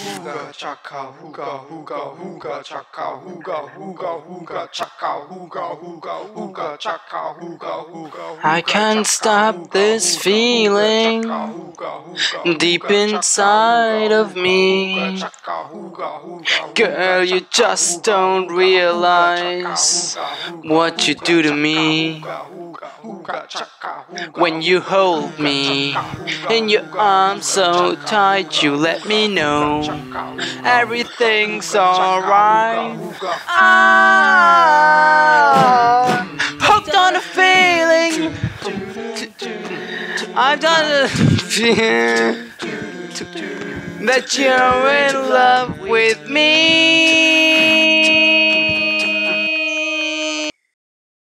Hooga chaka hooga hooga hooga chaka hooga hooga hooga chaka hooga hooga hooga chaka hooga hooga. I can't stop this feeling deep inside of me. Girl, you just don't realize what you do to me. When you hold me in your arms so tight, you let me know everything's alright. I'm hooked on a feeling. I don't feel that you're in love with me.